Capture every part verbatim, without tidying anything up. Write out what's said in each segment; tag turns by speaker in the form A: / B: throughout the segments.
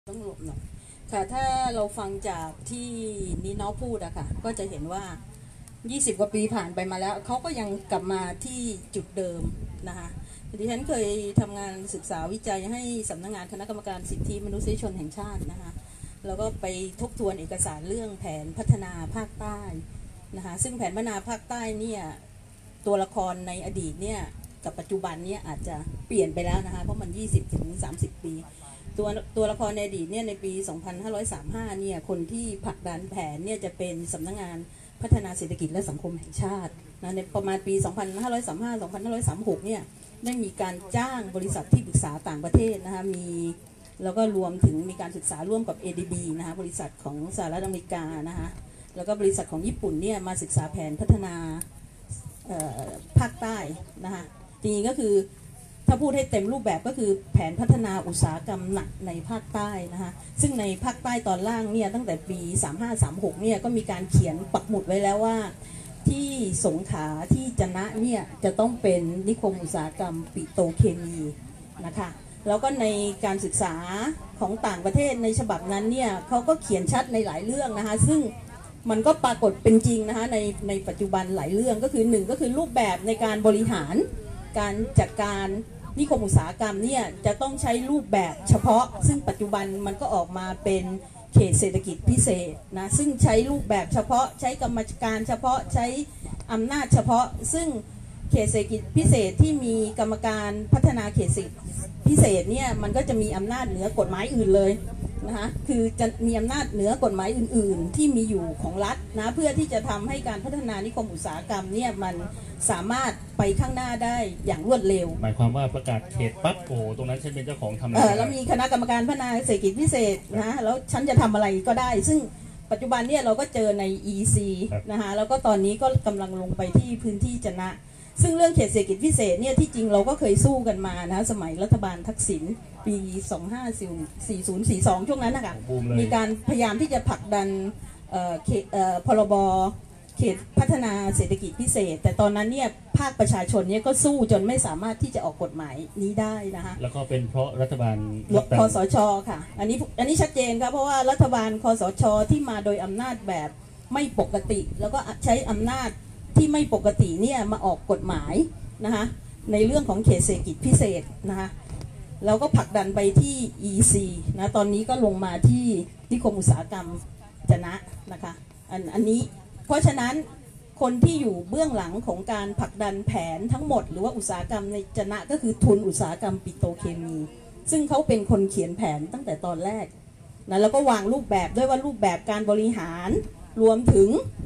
A: ต้องหลบหน่อยค่ะถ้าเราฟังจากที่นีน้องพูดอะค่ะก็จะเห็นว่ายี่สิบกว่าปีผ่านไปมาแล้วเขาก็ยังกลับมาที่จุดเดิมนะคะดิฉันเคยทำงานศึกษาวิจัยให้สำนักงานคณะกรรมการสิทธิมนุษยชนแห่งชาตินะคะแล้วก็ไปทบทวนเอกสารเรื่องแผนพัฒนาภาคใต้นะคะซึ่งแผนพัฒนาภาคใต้เนี่ยตัวละครในอดีตเนี่ยกับปัจจุบันเนี่ยอาจจะเปลี่ยนไปแล้วนะคะเพราะมัน ยี่สิบถึงสามสิบ ปีตัวตัวละครในอดีตเนี่ยในปี สองพันห้าร้อยสามสิบห้า เนี่ยคนที่ผลักดันแผนเนี่ยจะเป็นสำนักงานพัฒนาเศรษฐกิจและสังคมแห่งชาตินะในประมาณปี สองพันห้าร้อยสามสิบห้า สองพันห้าร้อยสามสิบหก เนี่ยได้มีการจ้างบริษัทที่ปรึกษาต่างประเทศนะคะมีแล้วก็รวมถึงมีการศึกษาร่วมกับ เอ ดี บี นะคะบริษัทของสหรัฐอเมริกานะคะแล้วก็บริษัทของญี่ปุ่นเนี่ยมาศึกษาแผนพัฒนาภาคใต้นะคะจริงๆก็คือถ้าพูดให้เต็มรูปแบบก็คือแผนพัฒนาอุตสาหกรรมหนักในภาคใต้นะคะซึ่งในภาคใต้ตอนล่างเนี่ยตั้งแต่ปีสามห้าสามหกเนี่ยก็มีการเขียนปักหมุดไว้แล้วว่าที่สงขลาที่จะนะเนี่ยจะต้องเป็นนิคมอุตสาหกรรมปิโตรเคมีนะคะแล้วก็ในการศึกษาของต่างประเทศในฉบับนั้นเนี่ยเขาก็เขียนชัดในหลายเรื่องนะคะซึ่งมันก็ปรากฏเป็นจริงนะคะในในปัจจุบันหลายเรื่องก็คือหนึ่งก็คือรูปแบบในการบริหารการจัดการนิคมอุตสาหกรรมเนี่ยจะต้องใช้รูปแบบเฉพาะซึ่งปัจจุบันมันก็ออกมาเป็นเขตเศรษฐกิจพิเศษนะซึ่งใช้รูปแบบเฉพาะใช้กรรมการเฉพาะใช้อำนาจเฉพาะซึ่งเขตเศรษฐกิจพิเศษที่มีกรรมการพัฒนาเขตเศรษฐกิจพิเศษเนี่ยมันก็จะมีอำนาจเหนือกฎหมายอื่นเลยนะคะคือจะมีอำนาจเหนือกฎหมายอื่นๆที่มีอยู่ของรัฐนะเพื่อที่จะทำให้การพัฒนานิคมอุตสาหกรรมเนี่ยมันสามารถไปข้างหน้าได้อย่างรวดเร็ว
B: หมายความว่าประกาศเขตปั๊บโอ้ตรงนั้นฉันเป็นเจ้าของทำอะไร
A: เออแล้วมีคณะกรรมการพัฒนาเศรษฐกิจพิเศษนะแล้วฉันจะทำอะไรก็ได้ซึ่งปัจจุบันเนี่ยเราก็เจอใน อี ซี นะคะแล้วก็ตอนนี้ก็กำลังลงไปที่พื้นที่จะนะซึ่งเรื่องเขตเศรษฐกิจพิเศษเนี่ยที่จริงเราก็เคยสู้กันมานะสมัยรัฐบาลทักษิณปีสองพันห้าร้อยสี่สิบ สี่สองช่วงนั้นนะคะมีการพยายามที่จะผลักดันพรบเขตพัฒนาเศรษฐกิจพิเศษแต่ตอนนั้นเนี่ยภาคประชาชนเนี่ยก็สู้จนไม่สามารถที่จะออกกฎหมายนี้ได้นะคะ
B: แล้วก็เป็นเพราะรัฐบาล
A: คสช.ค่ะอันนี้อันนี้ชัดเจนครับเพราะว่ารัฐบาลคสช.ที่มาโดยอำนาจแบบไม่ปกติแล้วก็ใช้อำนาจที่ไม่ปกติเนี่ยมาออกกฎหมายนะคะในเรื่องของเขตเศรษฐกิจพิเศษนะคะเราก็ผลักดันไปที่ อี ซี นะตอนนี้ก็ลงมาที่นิคมอุตสาหกรรมจะนะนะคะอันอันนี้เพราะฉะนั้นคนที่อยู่เบื้องหลังของการผลักดันแผนทั้งหมดหรือว่าอุตสาหกรรมในจะนะก็คือทุนอุตสาหกรรมปิโตรเคมีซึ่งเขาเป็นคนเขียนแผนตั้งแต่ตอนแรกนะแล้วก็วางรูปแบบด้วยว่ารูปแบบการบริหารรวมถึง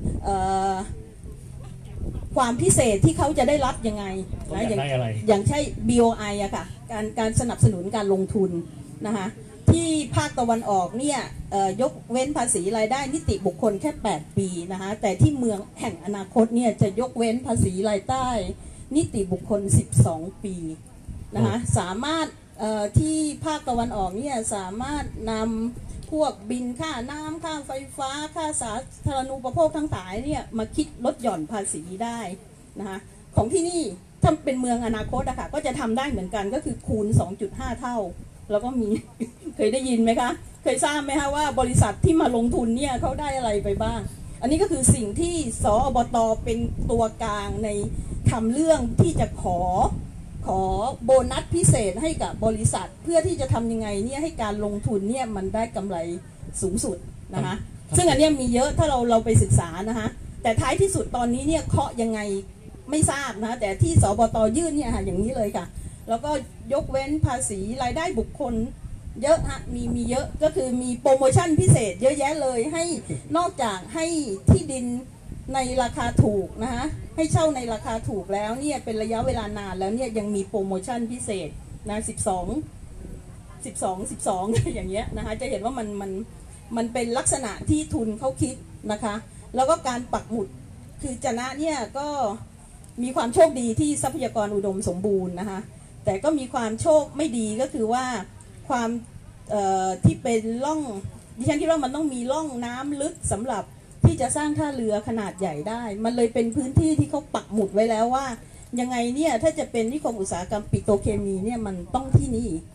A: ความพิเศษที่เขาจะได้รับยังไงนะอย่างอย่างใช่ บี โอ ไอ อะค่ะการการสนับสนุนการลงทุนนะคะที่ภาคตะวันออกเนี่ยยกเว้นภาษีรายได้นิติบุคคลแค่แปดปีนะคะแต่ที่เมืองแห่งอนาคตเนี่ยจะยกเว้นภาษีรายได้นิติบุคคลสิบสองปีนะคะสามารถที่ภาคตะวันออกเนี่ยสามารถนำพวกบินค่าน้ำค่าไฟฟ้าค่าสาธารณูปโภคทั้งหลายเนี่ยมาคิดลดหย่อนภาษีได้นะคะของที่นี่ถ้าเป็นเมืองอนาคตอะค่ะก็จะทำได้เหมือนกันก็คือคูณ สองจุดห้า เท่าแล้วก็มีเคยได้ยินไหมคะเคยทราบไหมคะว่าบริษัทที่มาลงทุนเนี่ยเขาได้อะไรไปบ้างอันนี้ก็คือสิ่งที่สอบต.เป็นตัวกลางในทำเรื่องที่จะขอขอโบนัสพิเศษให้กับบริษัทเพื่อที่จะทำยังไงเนี่ยให้การลงทุนเนี่ยมันได้กำไรสูงสุดนะคะซึ่งอันนี้มีเยอะถ้าเราเราไปศึกษานะคะแต่ท้ายที่สุดตอนนี้เนี่ยเคาะยังไงไม่ทราบนะแต่ที่สบต.ยื่นเนี่ยค่ะอย่างนี้เลยค่ะแล้วก็ยกเว้นภาษีรายได้บุคคลเยอะฮะมีมีเยอะก็คือมีโปรโมชั่นพิเศษเยอะแยะเลยให้นอกจากให้ที่ดินในราคาถูกนะคะให้เช่าในราคาถูกแล้วเนี่ยเป็นระยะเวลานานแล้วเนี่ยยังมีโปรโมชั่นพิเศษนะสิบสอง สิบสอง สิบสองอย่างเงี้ยนะคะจะเห็นว่ามันมันมันเป็นลักษณะที่ทุนเขาคิดนะคะแล้วก็การปักหมุดคือจะนะเนี่ยก็มีความโชคดีที่ทรัพยากรอุดมสมบูรณ์นะคะแต่ก็มีความโชคไม่ดีก็คือว่าความที่เป็นร่องดิฉันคิดว่ามันต้องมีร่องน้ำลึกสำหรับที่จะสร้างท่าเรือขนาดใหญ่ได้มันเลยเป็นพื้นที่ที่เขาปักหมุดไว้แล้วว่ายังไงเนี่ยถ้าจะเป็นนิคมอุตสาหกรรมปิโตรเคมีเนี่ยมันต้องที่นี่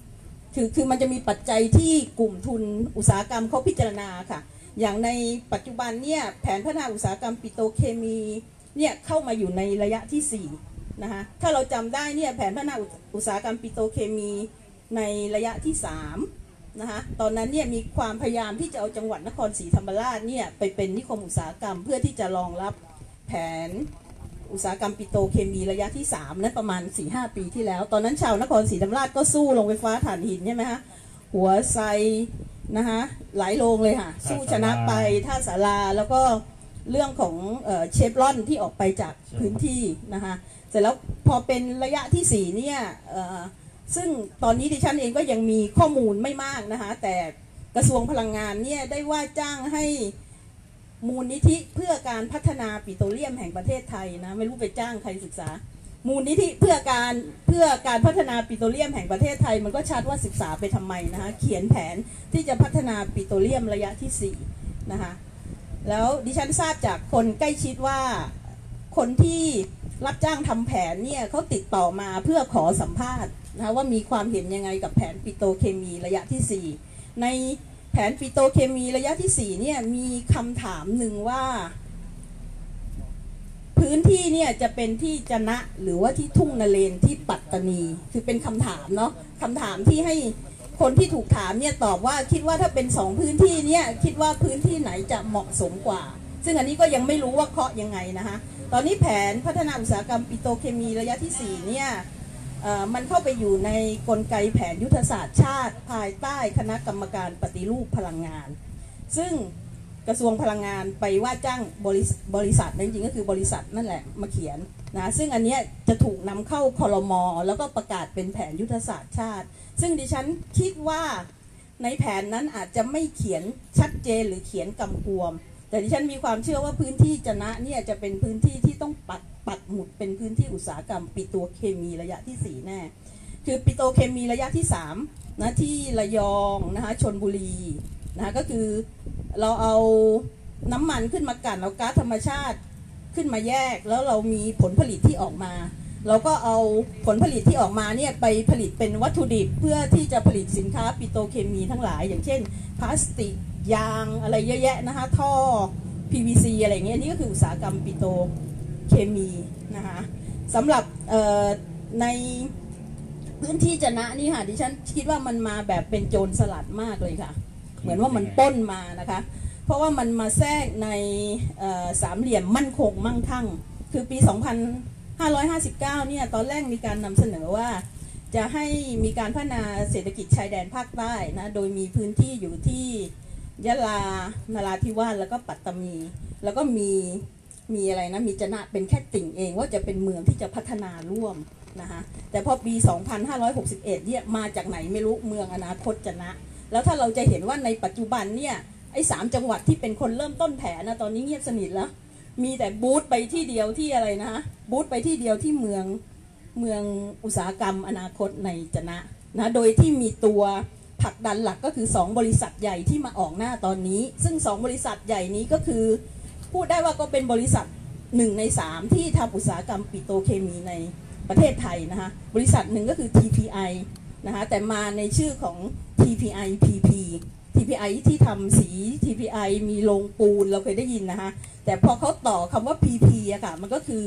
A: คือคือมันจะมีปัจจัยที่กลุ่มทุนอุตสาหกรรมเขาพิจารณาค่ะอย่างในปัจจุบันเนี่ยแผนพัฒนาอุตสาหกรรมปิโตรเคมีเนี่ยเข้ามาอยู่ในระยะที่สี่นะคะถ้าเราจำได้เนี่ยแผนพัฒนาอุตสาหกรรมปิโตรเคมีในระยะที่สามนะคะตอนนั้นเนี่ยมีความพยายามที่จะเอาจังหวัดนครศรีธรรมราชเนี่ยไปเป็นนิคมอุตสาหกรรมเพื่อที่จะรองรับแผนอุตสาหกรรมปิโตรเคมีระยะที่สามนั้นประมาณ สี่ห้า ปีที่แล้วตอนนั้นชาวนครศรีธรรมราชก็สู้โรงไฟฟ้าถ่านหินใช่ไหมคะหัวไซนะคะหลายโรงเลยค่ะสู้ชนะไปท่าสาราแล้วก็เรื่องของเชฟรอนที่ออกไปจากพื้นที่นะคะเสร็จแล้วพอเป็นระยะที่สี่เนี่ยซึ่งตอนนี้ดิฉันเองก็ยังมีข้อมูลไม่มากนะคะแต่กระทรวงพลังงานเนี่ยได้ว่าจ้างให้มูลนิธิเพื่อการพัฒนาปิโตรเลียมแห่งประเทศไทยนะไม่รู้ไปจ้างใครศึกษามูลนิธิเพื่อการเพื่อการพัฒนาปิโตรเลียมแห่งประเทศไทยมันก็ชัดว่าศึกษาไปทำไมนะคะเขียนแผนที่จะพัฒนาปิโตรเลียมระยะที่สี่นะคะแล้วดิฉันทราบจากคนใกล้ชิดว่าคนที่รับจ้างทำแผนเนี่ยเขาติดต่อมาเพื่อขอสัมภาษณ์นะคะว่ามีความเห็นยังไงกับแผนปิโตรเคมีระยะที่สี่ในแผนปิโตรเคมีระยะที่สี่เนี่ยมีคำถามหนึ่งว่าพื้นที่เนี่ยจะเป็นที่จะนะหรือว่าที่ทุ่งนาเลนที่ปัตตานีคือเป็นคำถามเนาะคำถามที่ให้คนที่ถูกถามเนี่ยตอบว่าคิดว่าถ้าเป็นสองพื้นที่เนี่ยคิดว่าพื้นที่ไหนจะเหมาะสมกว่าซึ่งอันนี้ก็ยังไม่รู้ว่าเคาะยังไงนะคะตอนนี้แผนพัฒนาอุตสาหกรรมปิโตรเคมีระยะที่สี่เนี่ยมันเข้าไปอยู่ในกลไกแผนยุทธศาสตร์ชาติภายใต้คณะกรรมการปฏิรูปพลังงานซึ่งกระทรวงพลังงานไปว่าจ้างบริบริษัทจริงๆก็คือบริษัทนั่นแหละมาเขียนนะซึ่งอันนี้จะถูกนำเข้าครม.แล้วก็ประกาศเป็นแผนยุทธศาสตร์ชาติซึ่งดิฉันคิดว่าในแผนนั้นอาจจะไม่เขียนชัดเจนหรือเขียนกำกวมแต่ดิฉันมีความเชื่อว่าพื้นที่จะนะเนี่ยจะเป็นพื้นที่ที่ต้องปักปักหมุดเป็นพื้นที่อุตสาหกรรมปิโตรเคมีระยะที่สี่แน่คือปิโตรเคมีระยะที่สามนะที่ระยองนะคะชลบุรีนะคะก็คือเราเอาน้ำมันขึ้นมากั่นเอาก๊าซธรรมชาติขึ้นมาแยกแล้วเรามีผลผลิตที่ออกมาเราก็เอาผลผลิตที่ออกมาเนี่ยไปผลิตเป็นวัตถุดิบเพื่อที่จะผลิตสินค้าปิโตรเคมีทั้งหลายอย่างเช่นพลาสติกยางอะไรเยอะแยะนะคะท่อ พี วี ซี อะไรเงี้ยนี่ก็คืออุตสาหกรรมปิโตรเคมีนะคะสำหรับในพื้นที่จะนะนี่ค่ะดิฉันคิดว่ามันมาแบบเป็นโจรสลัดมากเลยค่ะเหมือนว่ามันปล้นมานะคะเพราะว่ามันมาแทรกในสามเหลี่ยมมั่นคงมั่งคั่งคือปี สองพันห้าร้อยห้าสิบเก้า เนี่ยตอนแรกมีการนำเสนอว่าจะให้มีการพัฒนาเศรษฐกิจชายแดนภาคใต้นะโดยมีพื้นที่อยู่ที่ยะลานราธิวาสแล้วก็ปัตตานีแล้วก็มีมีอะไรนะมีจะนะเป็นแค่ติ่งเองว่าจะเป็นเมืองที่จะพัฒนาร่วมนะคะแต่พอปี สองพันห้าร้อยหกสิบเอ็ด เนี่ยมาจากไหนไม่รู้เมืองอนาคตจะนะแล้วถ้าเราจะเห็นว่าในปัจจุบันเนี่ยไอ้สามจังหวัดที่เป็นคนเริ่มต้นแผนนะตอนนี้เงียบสนิทแล้วมีแต่บูธไปที่เดียวที่อะไรนะบูธไปที่เดียวที่เมืองเมืองอุตสาหกรรมอนาคตในจะนะนะโดยที่มีตัวผลักดันหลักก็คือสองบริษัทใหญ่ที่มาออกหน้าตอนนี้ซึ่งสองบริษัทใหญ่นี้ก็คือพูดได้ว่าก็เป็นบริษัทหนึ่งในสามที่ทำอุตสาหกรรมปิโตรเคมีในประเทศไทยนะคะบริษัทหนึ่งก็คือ ที พี ไอ นะคะแต่มาในชื่อของ ที พี ไอ พี พี ที พี ไอ ที่ทำสี ที พี ไอ มีโรงปูนเราเคยได้ยินนะคะแต่พอเขาต่อคำว่า พี พี อะค่ะมันก็คือ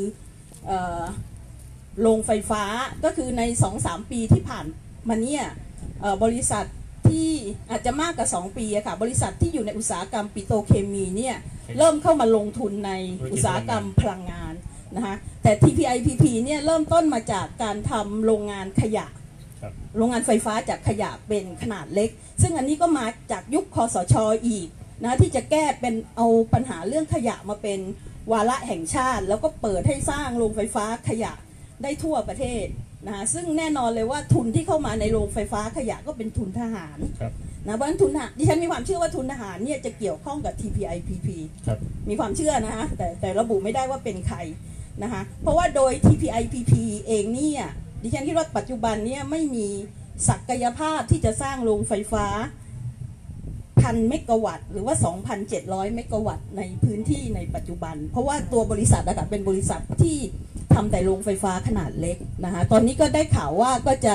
A: โรงไฟฟ้าก็คือใน สองถึงสาม ปีที่ผ่านมาเนี่ยบริษัทที่อาจจะมากกว่าสองปีอะค่ะบริษัทที่อยู่ในอุตสาหกรรมปิโตรเคมีเนี่ยเริ่มเข้ามาลงทุนในอุตสาหกรรมพลังงานนะคะแต่ ที พี ไอ พี พี เนี่ยเริ่มต้นมาจากการทำโรงงานขยะโรงงานไฟฟ้าจากขยะเป็นขนาดเล็กซึ่งอันนี้ก็มาจากยุคคสช.อีกนะที่จะแก้เป็นเอาปัญหาเรื่องขยะมาเป็นวาระแห่งชาติแล้วก็เปิดให้สร้างโรงไฟฟ้าขยะได้ทั่วประเทศนะซึ่งแน่นอนเลยว่าทุนที่เข้ามาในโรงไฟฟ้าขยะก็เป็นทุนทหารนะเพราะฉะนั้นทุนทหารดิฉันมีความเชื่อว่าทุนทหารเนี่ยจะเกี่ยวข้องกับ ที พี ไอ พี พี มีความเชื่อนะคะแต่แต่ระบุไม่ได้ว่าเป็นใครนะคะเพราะว่าโดย ที พี ไอ พี พี เองเนี่ยดิฉันคิดว่าปัจจุบันเนี่ยไม่มีศักยภาพที่จะสร้างโรงไฟฟ้าพันเมกะวัตต์หรือว่า สองพันเจ็ดร้อย เมกะวัตต์ในพื้นที่ในปัจจุบันเพราะว่าตัวบริษัทนะคะเป็นบริษัทที่ทำแต่โรงไฟฟ้าขนาดเล็กนะคะตอนนี้ก็ได้ข่าวว่าก็จะ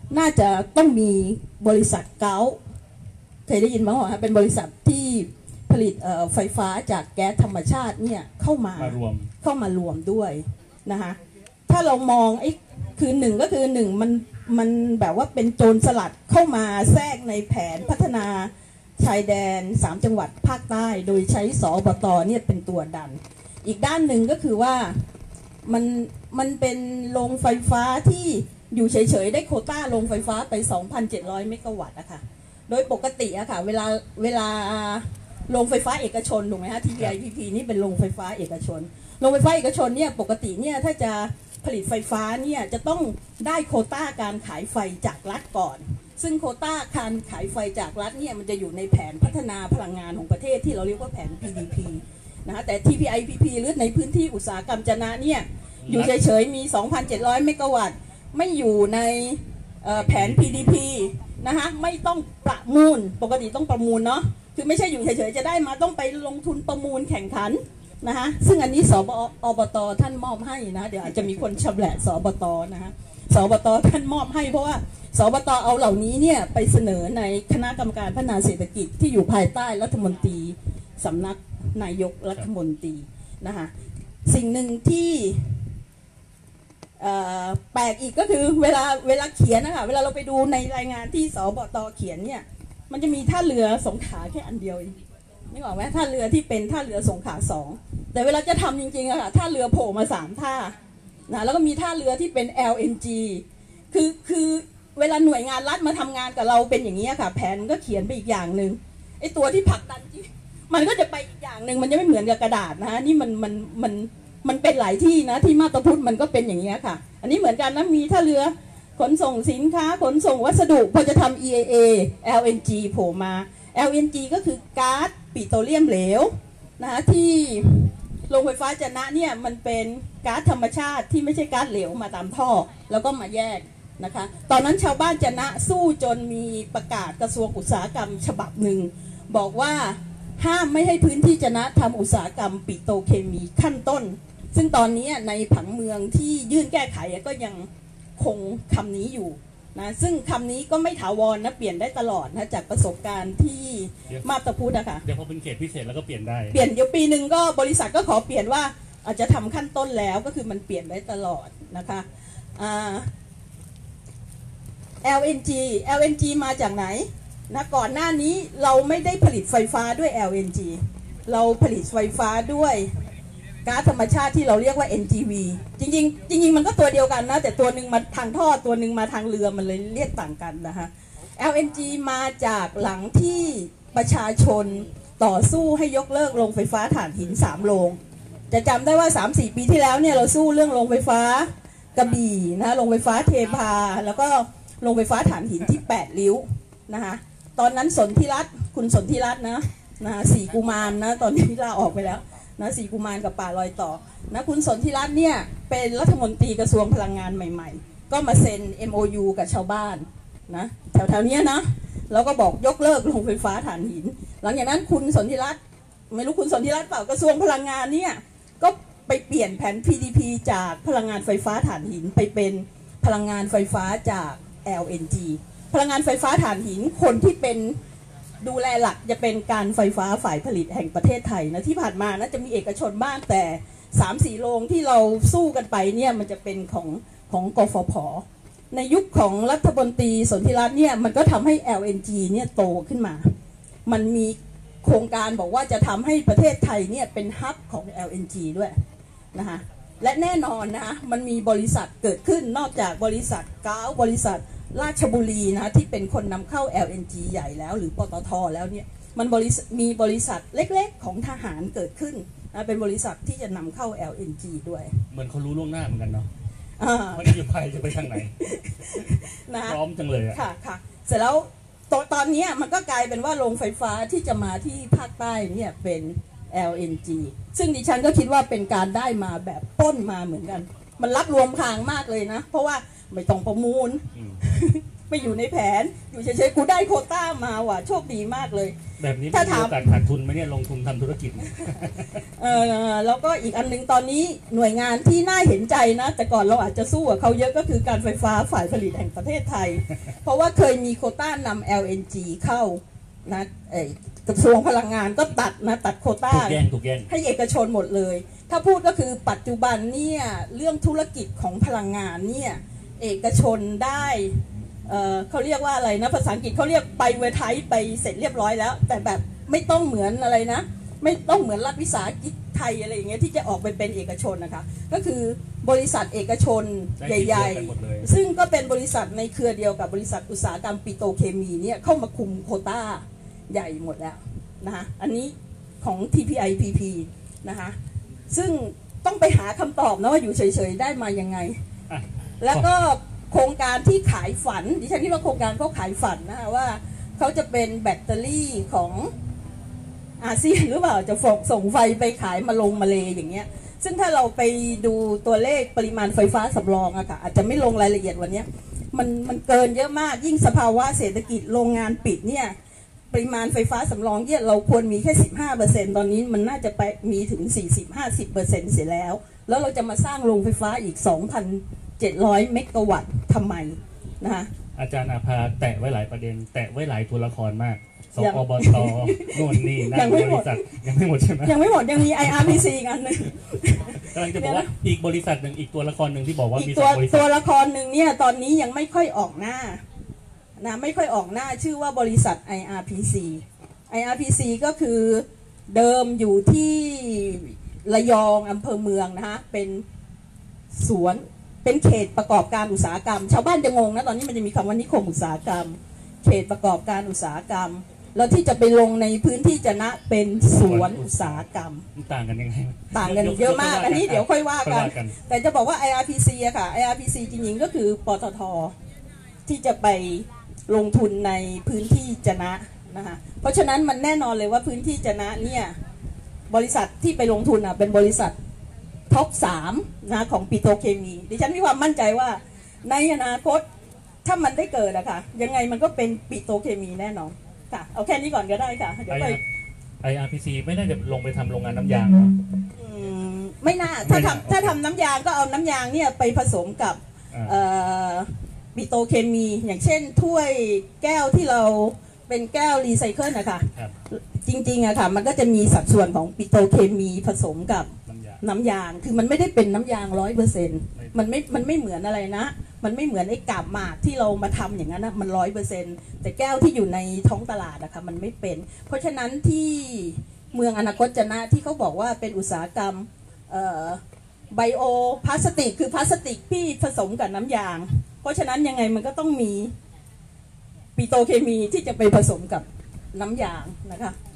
A: น่าจะต้องมีบริษัทเกาเคยได้ยินไหมว่าเป็นบริษัทที่ผลิตไฟฟ้าจากแก๊สธรรมชาติเนี่ยเข้ามาม
B: ารวม
A: เข้ามารวมด้วยนะคะถ้าเรามองไอ้คือหนึ่งก็คือหนึ่งมันมันแบบว่าเป็นโจรสลัดเข้ามาแทรกในแผนพัฒนาชายแดนสามจังหวัดภาคใต้โดยใช้สอบตเนี่ยเป็นตัวดันอีกด้านหนึ่งก็คือว่ามันมันเป็นโรงไฟฟ้าที่อยู่เฉยๆได้โควต้าโรงไฟฟ้าไป สองพันเจ็ดร้อย เมกะวัตต์อะค่ะโดยปกติอะค่ะเวลาเวลาโรงไฟฟ้าเอกชนถูกไหมคะ ที พี ไอ พี พี นี่เป็นโรงไฟฟ้าเอกชนโรงไฟฟ้าเอกชนเนี่ยปกติเนี่ยถ้าจะผลิตไฟฟ้าเนี่ยจะต้องได้โควต้าการขายไฟจากรัฐก่อนซึ่งโควต้าการขายไฟจากรัฐเนี่ยมันจะอยู่ในแผนพัฒนาพลังงานของประเทศที่เราเรียกว่าแผน พี ดี พี นะคะแต่ ที พี ไอ พี พี หรือในพื้นที่อุตสาหกรรมจะนะเนี่ยอยู่เฉยๆมี สองพันเจ็ดร้อย เมกะวัตต์ไม่อยู่ในแผน พี ดี พี นะคะไม่ต้องประมูลปกติต้องประมูลเนาะคือไม่ใช่อยู่เฉยๆจะได้มาต้องไปลงทุนประมูลแข่งขันนะคะซึ่งอันนี้สบอบตท่านมอบให้นะเดี๋ยวอาจจะมีคนชำแหละสบตนะคะสบตท่านมอบให้เพราะว่าสบตเอาเหล่านี้เนี่ยไปเสนอในคณะกรรมการพัฒนาเศรษฐกิจที่อยู่ภายใต้รัฐมนตรีสำนักนายกรัฐมนตรีนะคะสิ่งหนึ่งที่แปลกอีกก็คือเวลาเวลาเขียนนะคะเวลาเราไปดูในรายงานที่สบตเขียนเนี่ยมันจะมีท่าเรือสงขลาแค่อันเดียวไม่บอกว่าท่าเรือที่เป็นท่าเรือสงขลาสองแต่เวลาจะทำจริงๆอะค่ะท่าเรือโผล่มาสามท่านะแล้วก็มีท่าเรือที่เป็น แอล เอ็น จี คือคือเวลาหน่วยงานรัฐมาทำงานกับเราเป็นอย่างนี้ค่ะแผนมันก็เขียนไปอีกอย่างหนึ่งไอ้ตัวที่ผลักดันมันก็จะไปอีกอย่างหนึ่งมันจะไม่เหมือนกับกระดาษนะนี่มันมันมันมันเป็นหลายที่นะที่มาตาพุทธมันก็เป็นอย่างนี้ค่ะอันนี้เหมือนกันนะมีท่าเรือขนส่งสินค้าขนส่งวัสดุพอจะทำ อี เอ เอ แอล เอ็น จี โผล่มา แอล เอ็น จี ก็คือก๊าซปิโตรเลียมเหลวนะคะที่โรงไฟฟ้าจะนะเนี่ยมันเป็นก๊าซธรรมชาติที่ไม่ใช่ก๊าซเหลวมาตามท่อแล้วก็มาแยกนะคะตอนนั้นชาวบ้านจะนะสู้จนมีประกาศกระทรวงอุตสาหกรรมฉบับหนึ่งบอกว่าห้ามไม่ให้พื้นที่จะนะทำอุตสาหกรรมปิโตรเคมีขั้นต้นซึ่งตอนนี้ในผังเมืองที่ยื่นแก้ไขก็ยังคงคำนี้อยู่นะซึ่งคำนี้ก็ไม่ถาวรนะเปลี่ยนได้ตลอดนะจากประสบการณ์ที่มาตาพุทธนะคะ
B: เดี๋ยวพอเป็นเขตพิเศษแล้วก็เปลี่ยนได้
A: เปลี่ยนเดี๋ยวปีหนึ่งก็บริษัทก็ขอเปลี่ยนว่าอาจจะทำขั้นต้นแล้วก็คือมันเปลี่ยนได้ตลอดนะคะอ่า แอล เอ็น จี แอล เอ็น จี มาจากไหนนะก่อนหน้านี้เราไม่ได้ผลิตไฟฟ้าด้วย แอล เอ็น จี เราผลิตไฟฟ้าด้วยก๊าซธรรมชาติที่เราเรียกว่า เอ็น จี วี จริงๆจริงๆมันก็ตัวเดียวกันนะแต่ตัวหนึ่งมาทางท่อตัวหนึ่งมาทางเรือมันเลยเรียกต่างกันนะคะ แอล เอ็น จี มาจากหลังที่ประชาชนต่อสู้ให้ยกเลิกโรงไฟฟ้าถ่านหินสามโรงจะจำได้ว่า สามสี่ ปีที่แล้วเนี่ยเราสู้เรื่องโรงไฟฟ้ากระบี่นะโรงไฟฟ้าเทพาแล้วก็โรงไฟฟ้าถ่านหินที่แปดริ้วนะคะตอนนั้นสนธิรัตน์คุณสนธิรัตน์นะนะสี่กุมารนะตอนนี้ลาออกไปแล้วนะสี่กุมารกับป่าลอยต่อนะคุณสนธิรัตน์เนี่ยเป็นรัฐมนตรีกระทรวงพลังงานใหม่ๆก็มาเซ็น เอ็ม โอ ยู กับชาวบ้านนะแถวๆนี้นะแล้วก็บอกยกเลิกโรงไฟฟ้าถ่านหินหลังจากนั้นคุณสนธิรัตน์ไม่รู้คุณสนธิรัตน์เปล่ากระทรวงพลังงานเนี่ยก็ไปเปลี่ยนแผน พี ดี พี จากพลังงานไฟฟ้าถ่านหินไปเป็นพลังงานไฟฟ้าจาก แอล เอ็น จี พลังงานไฟฟ้าถ่านหินคนที่เป็นดูแลหลักจะเป็นการไฟฟ้าฝ่ายผลิตแห่งประเทศไทยนะที่ผ่านมานะจะมีเอกชนบ้างแต่ สามสี่ โรงที่เราสู้กันไปเนี่ยมันจะเป็นของของกฟผ.ในยุคของรัฐมนตรีสนธิรัตน์เนี่ยมันก็ทำให้ แอล เอ็น จี เนี่ยโตขึ้นมามันมีโครงการบอกว่าจะทำให้ประเทศไทยเนี่ยเป็นฮับของ แอล เอ็น จี ด้วยนะคะและแน่นอนนะมันมีบริษัทเกิดขึ้นนอกจากบริษัทก้าวบริษัทราชบุรีนะที่เป็นคนนำเข้า แอล เอ็น จี ใหญ่แล้วหรือปตท.แล้วเนี่ยมันบริษัทมีบริษัทเล็กๆของทหารเกิดขึ้นนะเป็นบริษัทที่จะนำเข้า แอล เอ็น จี ด้วย
B: เหมือนเขารู้ล่วงหน้าเหมือนกันเนาะว่านโยบายจะไปทางไหนนะพร้อมจังเลย
A: ค่ะค่ะเสร็จแล้วตอนตอนนี้มันก็กลายเป็นว่าโรงไฟฟ้าที่จะมาที่ภาคใต้เนี่ยเป็น แอล เอ็น จี ซึ่งดิฉันก็คิดว่าเป็นการได้มาแบบต้นมาเหมือนกันมันรับรวมพางมากเลยนะเพราะว่าไม่ต้องประมูลไม่ไปอยู่ในแผนอยู่เฉยๆกูได้โควต้ามาว่ะโชคดีมากเลย
B: แบบนี้ถ้าถามการขาดทุนไหมเนี่ยลงทุนทำธุรกิจ
A: เออแล้วก็อีกอันนึงตอนนี้หน่วยงานที่น่าเห็นใจนะแต่ก่อนเราอาจจะสู้กับเขาเยอะก็คือการไฟฟ้าฝ่ายผลิตแห่งประเทศไทยเพราะว่าเคยมีโควต้านำ แอล เอ็น จี เข้านะเอ่อกระทรวงพลังงานก็ตัดนะตัดโควต้าให้เอกชนหมดเลยถ้าพูดก็คือปัจจุบันเนี่ยเรื่องธุรกิจของพลังงานเนี่ยเอกชนได้เอ่อเขาเรียกว่าอะไรนะภาษาอังกฤษเขาเรียกไปเวทไทยไปเสร็จเรียบร้อยแล้วแต่แบบไม่ต้องเหมือนอะไรนะไม่ต้องเหมือนรัฐวิสาหกิจไทยอะไรอย่างเงี้ยที่จะออกไปเป็นเอกชนนะคะก็คือบริษัทเอกชนใหญ่ๆซึ่งก็เป็นบริษัทในเครือเดียวกับบริษัทอุตสาหกรรมปิโตรเคมีเนี่ยเข้ามาคุมโควต้าใหญ่หมดแล้วนะคะอันนี้ของ ที พี ไอ พี พี นะคะซึ่งต้องไปหาคำตอบนะว่าอยู่เฉยๆได้มายังไงแล้วก็โครงการที่ขายฝันดิฉันคิดว่าโครงการเขาขายฝันนะคะว่าเขาจะเป็นแบตเตอรี่ของอาเซียนหรือเปล่าจะส่งไฟไปขายมาลงมาเลอย่างเงี้ยซึ่งถ้าเราไปดูตัวเลขปริมาณไฟฟ้าสำรองอะค่ะอาจจะไม่ลงรายละเอียดวันนี้มันมันเกินเยอะมากยิ่งสภาวะเศรษฐกิจโรงงานปิดเนี่ยปริมาณไฟฟ้าสำรองเนี่ยเราควรมีแค่ สิบห้าเปอร์เซ็นต์ ตอนนี้มันน่าจะไปมีถึง สี่สิบถึงห้าสิบเปอร์เซ็นต์ เสียแล้วแล้วเราจะมาสร้างโรงไฟฟ้าอีก สองพันเจ็ดร้อย เมกะวัตต์ทำไมนะคะ
B: อาจารย์อาภาแตะไว้หลายประเด็นแตะไว้หลายตัวละครมากสกบตโน่นนี่นั่นบริษัทยังไม่หมดใช่ไหม
A: ยังไม่หมดยังมี ไอ อาร์ พี ซี กันนึง
B: กำลังจะบอกว่าอีกบริษัทหนึ่งอีกตัวละครหนึ่งที่บอกว่ามี
A: ตัวตัวละครหนึ่งเนี่ยตอนนี้ยังไม่ค่อยออกหน้านะไม่ค่อยออกหน้าชื่อว่าบริษัท ไอ อาร์ พี ซี ไอ อาร์ พี ซี ก็คือเดิมอยู่ที่ระยองอำเภอเมืองนะคะเป็นสวนเป็นเขตประกอบการอุตสาหกรรมชาวบ้านจะงงนะตอนนี้มันจะมีคำว่านิคมอุตสาหกรรมเขตประกอบการอุตสาหกรรมแล้วที่จะไปลงในพื้นที่จะนะเป็นสวนอุตสาหกรรม
B: ต่างกันยังไง
A: ต่างกันเยอะมากอันนี้เดี๋ยวค่อยว่ากันแต่จะบอกว่า ไอ อาร์ พี ซี อะค่ะ ไอ อาร์ พี ซี จริงๆก็คือปตท.ที่จะไปลงทุนในพื้นที่จะนะนะคะเพราะฉะนั้นมันแน่นอนเลยว่าพื้นที่จะนะเนี่ยบริษัทที่ไปลงทุนอ่ะเป็นบริษัทท็อปสามนะของปิโตรเคมีดิฉันมีความมั่นใจว่าในอนาคตถ้ามันได้เกิดอะค่ะยังไงมันก็เป็นปิโตรเคมีแน่นอนค่ะเอาแค่นี้ก่อนก็ได้ค่ะเดี๋ยวไป
B: ไอ อาร์ พี ซี ไม่น่าจะลงไปทำโรงงานน้ำยาง
A: ไม่น่าถ้าทำถ้าทำน้ำยางก็เอาน้ำยางเนี่ยไปผสมกับปิโตรเคมีอย่างเช่นถ้วยแก้วที่เราเป็นแก้วรีไซเคิลนะคะจริงๆอะค่ะมันก็จะมีสัดส่วนของปิโตรเคมีผสมกับน้ำยางคือมันไม่ได้เป็นน้ำยางร้อยเปอร์เซ็นต์มันไม่มันไม่เหมือนอะไรนะมันไม่เหมือนไอ้กาบหมากที่เรามาทำอย่างนั้นนะมันร้อยเปอร์เซ็นต์แต่แก้วที่อยู่ในท้องตลาดอะค่ะมันไม่เป็นเพราะฉะนั้นที่เมืองอนาคตจะนะที่เขาบอกว่าเป็นอุตสาหกรรมไบโอพลาสติกคือพลาสติกที่ผสมกับน้ำยางเพราะฉะนั้นยังไงมันก็ต้องมีปิโตรเคมีที่จะไปผสมกับน้ำยางนะคะ